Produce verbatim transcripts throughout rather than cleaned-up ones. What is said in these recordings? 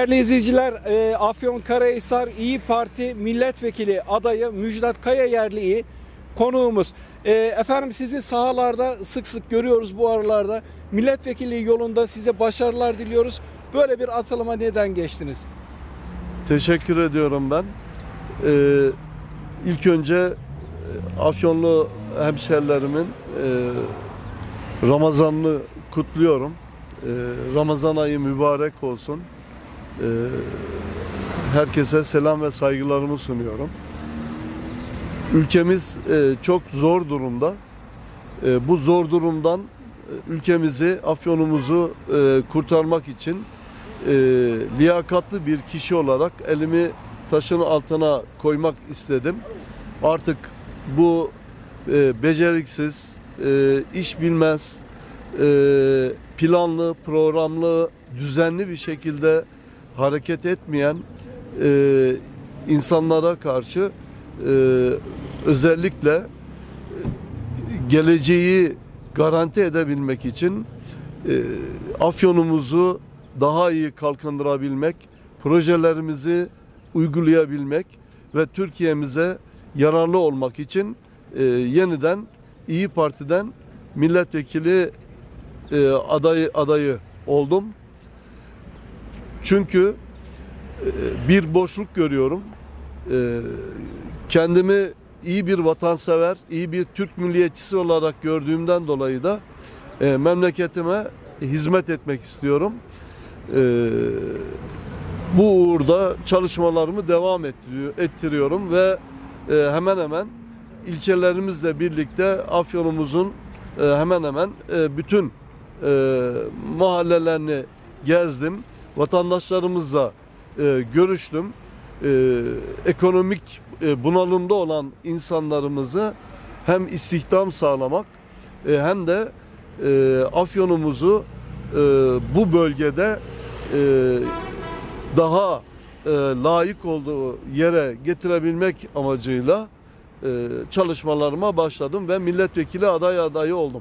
Değerli izleyiciler, e, Afyonkarahisar İyi Parti Milletvekili adayı Müjdat Kayayerli'yi konuğumuz. E, efendim sizi sahalarda sık sık görüyoruz bu aralarda. Milletvekili yolunda size başarılar diliyoruz. Böyle bir atılıma neden geçtiniz? Teşekkür ediyorum ben. Ee, ilk önce Afyonlu hemşerilerimin e, Ramazan'ını kutluyorum. Ee, Ramazan ayı mübarek olsun. Ee, herkese selam ve saygılarımı sunuyorum. Ülkemiz e, çok zor durumda. E, bu zor durumdan e, ülkemizi, Afyonumuzu e, kurtarmak için e, liyakatlı bir kişi olarak elimi taşın altına koymak istedim. Artık bu e, beceriksiz, e, iş bilmez, e, planlı, programlı, düzenli bir şekilde hareket etmeyen e, insanlara karşı e, özellikle geleceği garanti edebilmek için e, Afyonumuzu daha iyi kalkındırabilmek, projelerimizi uygulayabilmek ve Türkiye'mize yararlı olmak için e, yeniden İyi Parti'den milletvekili e, adayı adayı oldum. Çünkü e, bir boşluk görüyorum. E, kendimi iyi bir vatansever, iyi bir Türk milliyetçisi olarak gördüğümden dolayı da e, memleketime hizmet etmek istiyorum. E, bu uğurda çalışmalarımı devam ettiriyorum ve e, hemen hemen ilçelerimizle birlikte Afyonumuzun e, hemen hemen e, bütün e, mahallelerini gezdim. Vatandaşlarımızla e, görüştüm. E, ekonomik e, bunalımda olan insanlarımızı hem istihdam sağlamak e, hem de e, Afyonumuzu e, bu bölgede e, daha e, layık olduğu yere getirebilmek amacıyla e, çalışmalarıma başladım ve milletvekili aday adayı oldum.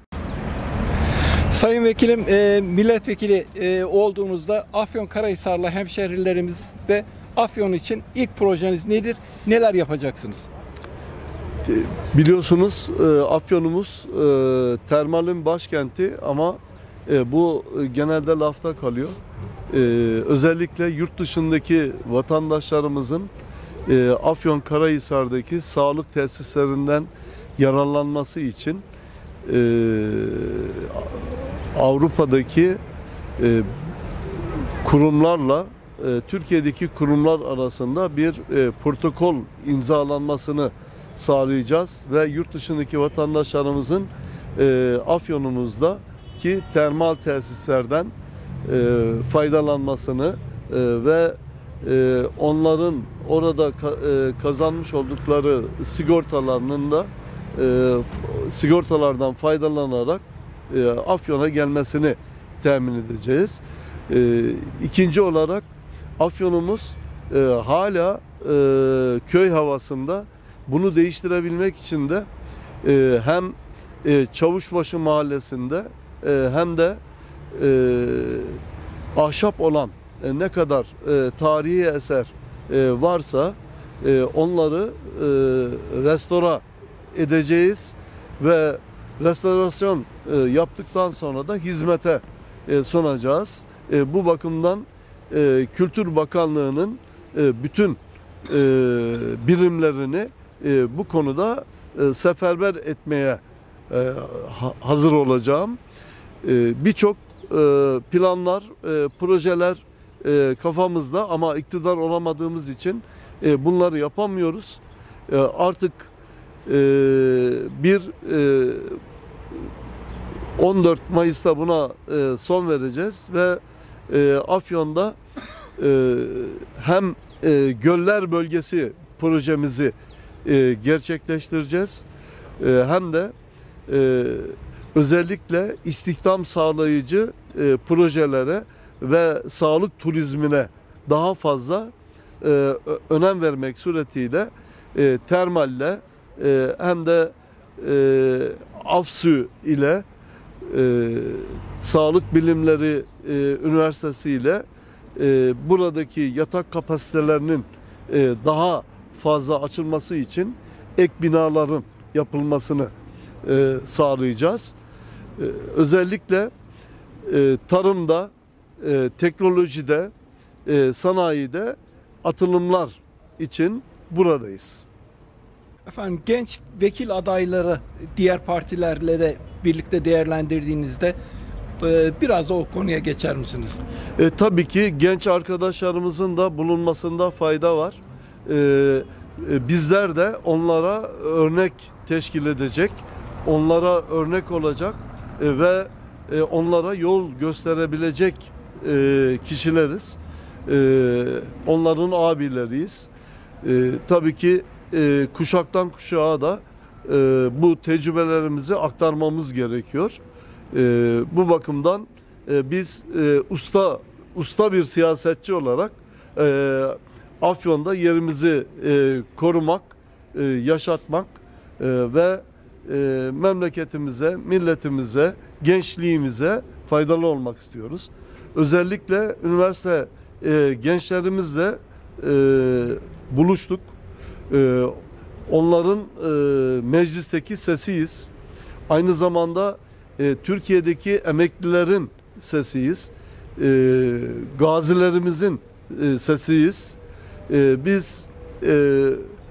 Sayın Vekilim, e, milletvekili e, olduğunuzda Afyonkarahisar'la hemşehrilerimiz ve Afyon için ilk projeniz nedir? Neler yapacaksınız? Biliyorsunuz e, Afyonumuz e, termalin başkenti ama e, bu e, genelde lafta kalıyor. E, özellikle yurt dışındaki vatandaşlarımızın e, Afyonkarahisar'daki sağlık tesislerinden yararlanması için e, Avrupa'daki e, kurumlarla e, Türkiye'deki kurumlar arasında bir e, protokol imzalanmasını sağlayacağız ve yurt dışındaki vatandaşlarımızın e, Afyonumuzda ki termal tesislerden e, faydalanmasını e, ve e, onların orada ka, e, kazanmış oldukları sigortalarının da e, sigortalardan faydalanarak e, Afyon'a gelmesini temin edeceğiz. E, ikinci olarak Afyonumuz e, hala e, köy havasında. Bunu değiştirebilmek için de e, hem e, Çavuşbaşı mahallesinde e, hem de e, ahşap olan e, ne kadar e, tarihi eser e, varsa e, onları e, restore edeceğiz ve restorasyon e, yaptıktan sonra da hizmete e, sunacağız. E, bu bakımdan e, Kültür Bakanlığı'nın e, bütün e, birimlerini e, bu konuda e, seferber etmeye e, ha, hazır olacağım. E, Birçok e, planlar, e, projeler e, kafamızda ama iktidar olamadığımız için e, bunları yapamıyoruz. E, artık e, bir e, on dört Mayıs'ta buna e, son vereceğiz ve e, Afyon'da e, hem e, Göller Bölgesi projemizi e, gerçekleştireceğiz e, hem de e, özellikle istihdam sağlayıcı e, projelere ve sağlık turizmine daha fazla e, önem vermek suretiyle e, termalle e, hem de e, AFSÜ ile e, Sağlık Bilimleri e, Üniversitesi ile e, buradaki yatak kapasitelerinin e, daha fazla açılması için ek binaların yapılmasını e, sağlayacağız. E, özellikle e, tarımda, e, teknolojide, e, sanayide atılımlar için buradayız. Efendim genç vekil adayları diğer partilerle de birlikte değerlendirdiğinizde e, biraz da o konuya geçer misiniz? E, tabii ki genç arkadaşlarımızın da bulunmasında fayda var. E, e, bizler de onlara örnek teşkil edecek, onlara örnek olacak e, ve e, onlara yol gösterebilecek e, kişileriz. E, onların abileriyiz. E, tabii ki e, kuşaktan kuşağa da e, bu tecrübelerimizi aktarmamız gerekiyor. E, bu bakımdan e, biz e, usta usta bir siyasetçi olarak e, Afyon'da yerimizi e, korumak, e, yaşatmak e, ve e, memleketimize, milletimize, gençliğimize faydalı olmak istiyoruz. Özellikle üniversite e, gençlerimizle e, buluştuk. E, onların e, meclisteki sesiyiz. Aynı zamanda e, Türkiye'deki emeklilerin sesiyiz. E, gazilerimizin e, sesiyiz. E, biz e,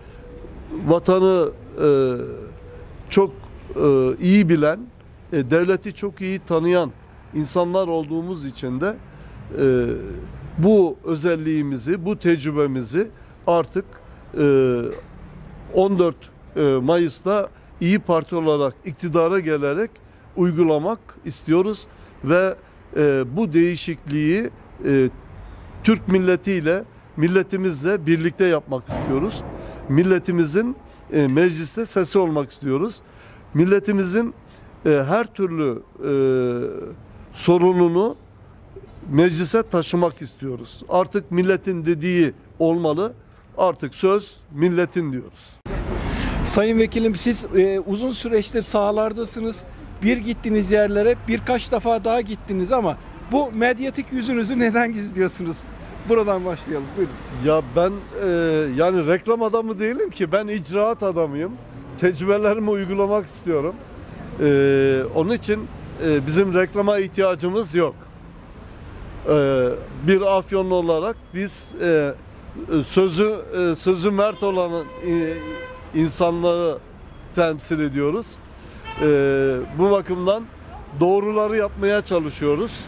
vatanı e, çok e, iyi bilen, e, devleti çok iyi tanıyan insanlar olduğumuz için de e, bu özelliğimizi, bu tecrübemizi artık e, on dört Mayıs'ta İyi Parti olarak iktidara gelerek uygulamak istiyoruz ve e, bu değişikliği e, Türk milletiyle, milletimizle birlikte yapmak istiyoruz. Milletimizin e, mecliste sesi olmak istiyoruz. Milletimizin e, her türlü e, sorununu meclise taşımak istiyoruz. Artık milletin dediği olmalı. Artık söz milletin diyoruz. Sayın Vekilim siz e, uzun süreçtir sahalardasınız. Bir gittiğiniz yerlere birkaç defa daha gittiniz ama bu medyatik yüzünüzü neden gizliyorsunuz? Buradan başlayalım. Buyurun. Ya ben e, yani reklam adamı değilim ki. Ben icraat adamıyım. Tecrübelerimi uygulamak istiyorum. E, onun için e, bizim reklama ihtiyacımız yok. E, bir Afyonlu olarak biz e, sözü e, sözü mert olan e, insanları temsil ediyoruz. E, bu bakımdan doğruları yapmaya çalışıyoruz.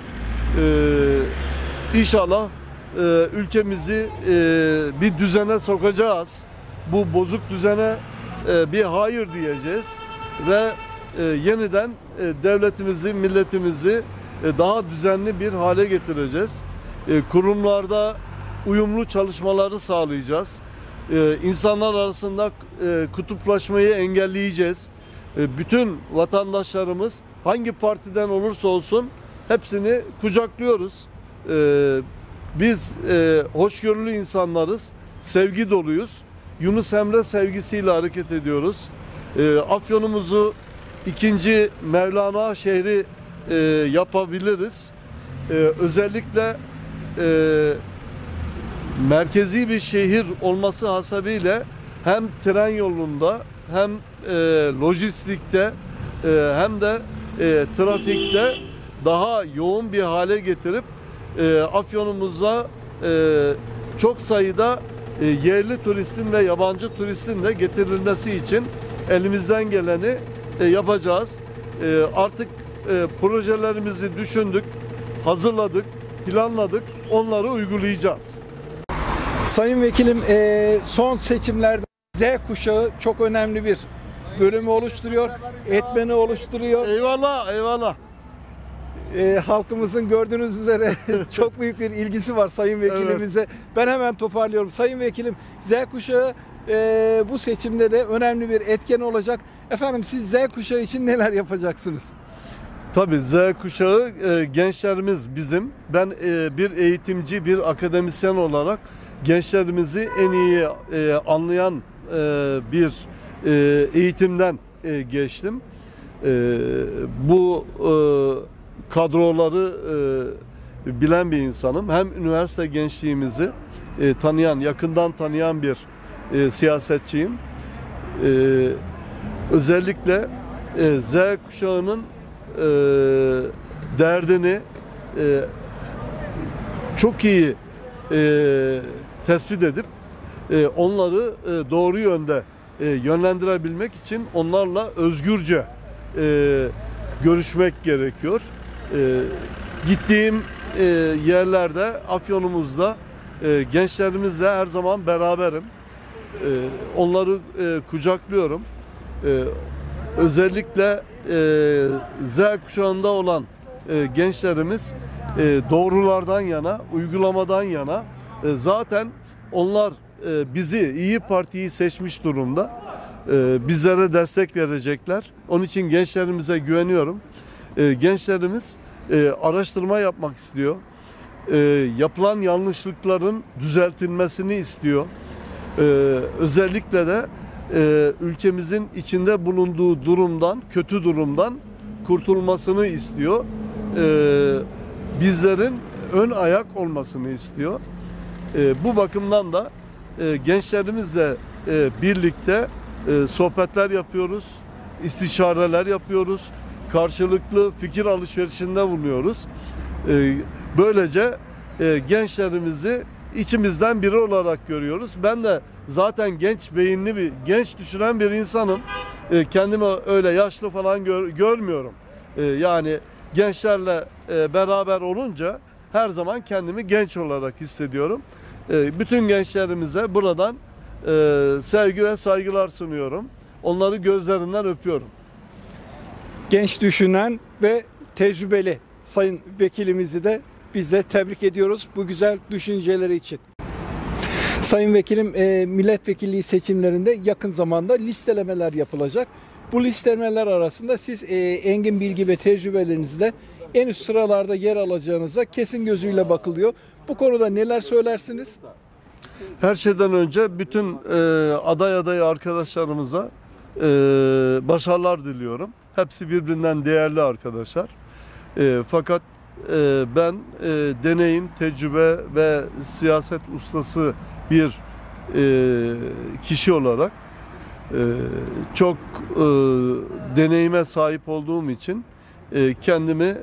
E, İnşallah e, ülkemizi e, bir düzene sokacağız. Bu bozuk düzene e, bir hayır diyeceğiz ve e, yeniden e, devletimizi, milletimizi e, daha düzenli bir hale getireceğiz. E, kurumlarda uyumlu çalışmaları sağlayacağız. Ee, insanlar arasında e, kutuplaşmayı engelleyeceğiz. E, bütün vatandaşlarımız hangi partiden olursa olsun hepsini kucaklıyoruz. E, biz e, hoşgörülü insanlarız, sevgi doluyuz. Yunus Emre sevgisiyle hareket ediyoruz. E, Afyonumuzu ikinci Mevlana şehri e, yapabiliriz. E, özellikle e, merkezi bir şehir olması hasebiyle hem tren yolunda hem e, lojistikte e, hem de e, trafikte daha yoğun bir hale getirip e, Afyonumuza e, çok sayıda e, yerli turistin ve yabancı turistin de getirilmesi için elimizden geleni e, yapacağız. E, artık e, projelerimizi düşündük, hazırladık, planladık, onları uygulayacağız. Sayın Vekilim son seçimlerde Z kuşağı çok önemli bir bölümü oluşturuyor, etmeni oluşturuyor. Eyvallah, eyvallah. E, halkımızın gördüğünüz üzere çok büyük bir ilgisi var Sayın Vekilimize. Evet. Ben hemen toparlıyorum. Sayın Vekilim, Z kuşağı e, bu seçimde de önemli bir etken olacak. Efendim siz Z kuşağı için neler yapacaksınız? Tabii Z kuşağı e, gençlerimiz bizim. Ben e, bir eğitimci, bir akademisyen olarak gençlerimizi en iyi e, anlayan e, bir e, eğitimden e, geçtim. E, bu e, kadroları bilen bir insanım. Hem üniversite gençliğimizi e, tanıyan, yakından tanıyan bir e, siyasetçiyim. E, özellikle e, Z kuşağının e, derdini e, çok iyi e, tespit edip e, onları e, doğru yönde e, yönlendirebilmek için onlarla özgürce e, görüşmek gerekiyor. E, gittiğim e, yerlerde, Afyon'umuzda e, gençlerimizle her zaman beraberim. E, onları e, kucaklıyorum. E, özellikle e, Z kuşağında olan e, gençlerimiz e, doğrulardan yana, uygulamadan yana. E, zaten onlar e, bizi, İyi Parti'yi seçmiş durumda. E, bizlere destek verecekler. Onun için gençlerimize güveniyorum. E, gençlerimiz e, araştırma yapmak istiyor. E, yapılan yanlışlıkların düzeltilmesini istiyor. E, özellikle de e, ülkemizin içinde bulunduğu durumdan, kötü durumdan kurtulmasını istiyor. E, bizlerin ön ayak olmasını istiyor. E, bu bakımdan da e, gençlerimizle e, birlikte e, sohbetler yapıyoruz, istişareler yapıyoruz, karşılıklı fikir alışverişinde bulunuyoruz. E, böylece e, gençlerimizi içimizden biri olarak görüyoruz. Ben de zaten genç beyinli bir, genç düşünen bir insanım. E, kendimi öyle yaşlı falan gör, görmüyorum. E, yani gençlerle e, beraber olunca her zaman kendimi genç olarak hissediyorum. E, bütün gençlerimize buradan e, sevgi ve saygılar sunuyorum. Onları gözlerinden öpüyorum. Genç düşünen ve tecrübeli sayın vekilimizi de biz de tebrik ediyoruz bu güzel düşünceleri için. Sayın vekilim, e, milletvekilliği seçimlerinde yakın zamanda listelemeler yapılacak. Bu listelemeler arasında siz e, engin bilgi ve tecrübelerinizle en üst sıralarda yer alacağınıza kesin gözüyle bakılıyor. Bu konuda neler söylersiniz? Her şeyden önce bütün e, aday adayı arkadaşlarımıza e, başarılar diliyorum. Hepsi birbirinden değerli arkadaşlar. E, fakat e, ben e, deneyim, tecrübe ve siyaset ustası bir e, kişi olarak e, çok e, deneyime sahip olduğum için e, kendimi e,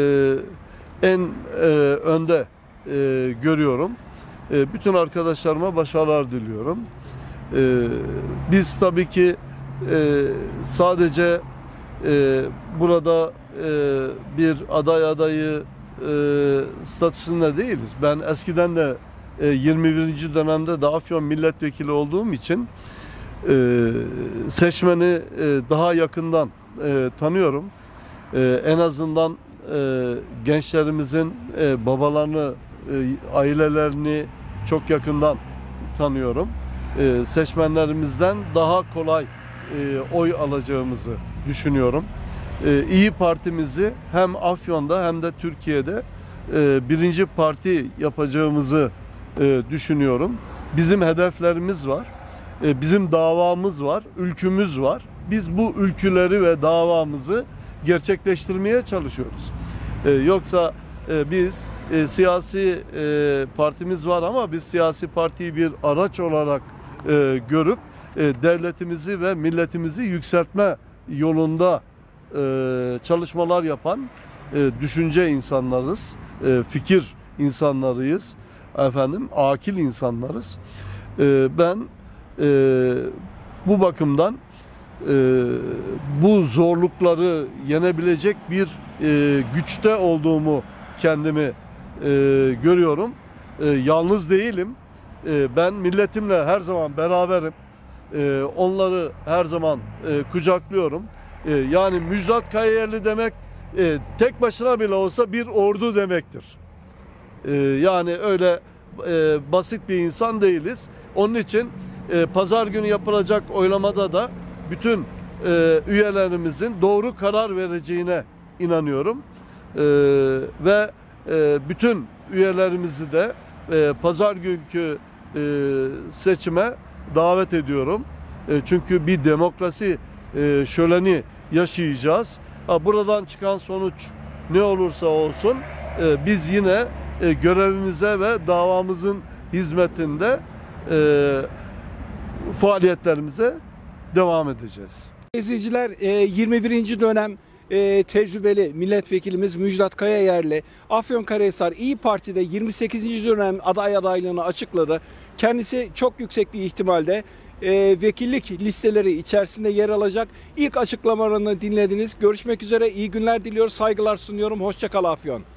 en e, önde e, görüyorum. E, bütün arkadaşlarıma başarılar diliyorum. E, biz tabii ki e, sadece e, burada e, bir aday adayı e, statüsünde değiliz. Ben eskiden de e, yirmi birinci dönemde de Afyon milletvekili olduğum için e, seçmeni e, daha yakından e, tanıyorum. E, en azından e, gençlerimizin e, babalarını, e, ailelerini çok yakından tanıyorum. E, seçmenlerimizden daha kolay e, oy alacağımızı düşünüyorum. E, İyi Partimizi hem Afyon'da hem de Türkiye'de e, birinci parti yapacağımızı e, düşünüyorum. Bizim hedeflerimiz var. E, bizim davamız var, ülkümüz var. Biz bu ülküleri ve davamızı gerçekleştirmeye çalışıyoruz. E, yoksa e, biz e, siyasi e, partimiz var ama biz siyasi partiyi bir araç olarak e, görüp e, devletimizi ve milletimizi yükseltme yolunda e, çalışmalar yapan e, düşünce insanlarız, e, fikir insanlarıyız, efendim, akil insanlarız. E, ben e, bu bakımdan e, bu zorlukları yenebilecek bir e, güçte olduğumu kendimi e, görüyorum. E, yalnız değilim. E, ben milletimle her zaman beraberim. E, onları her zaman e, kucaklıyorum. E, yani Müjdat Kayayerli demek e, tek başına bile olsa bir ordu demektir. E, yani öyle e, basit bir insan değiliz. Onun için e, pazar günü yapılacak oylamada da bütün e, üyelerimizin doğru karar vereceğine inanıyorum. E, ve e, bütün üyelerimizi de e, pazar günkü e, seçime davet ediyorum. E, çünkü bir demokrasi e, şöleni yaşayacağız. Ha, buradan çıkan sonuç ne olursa olsun e, biz yine e, görevimize ve davamızın hizmetinde e, faaliyetlerimize devam edeceğiz. İzleyiciler, e, yirmi birinci dönem e, tecrübeli milletvekilimiz Müjdat Kayayerli Afyonkarahisar İyi Parti'de yirmi sekizinci dönem aday adaylığını açıkladı. Kendisi çok yüksek bir ihtimalde e, vekillik listeleri içerisinde yer alacak. İlk açıklamalarını dinlediniz. Görüşmek üzere. İyi günler diliyoruz. Saygılar sunuyorum. Hoşça kal Afyon.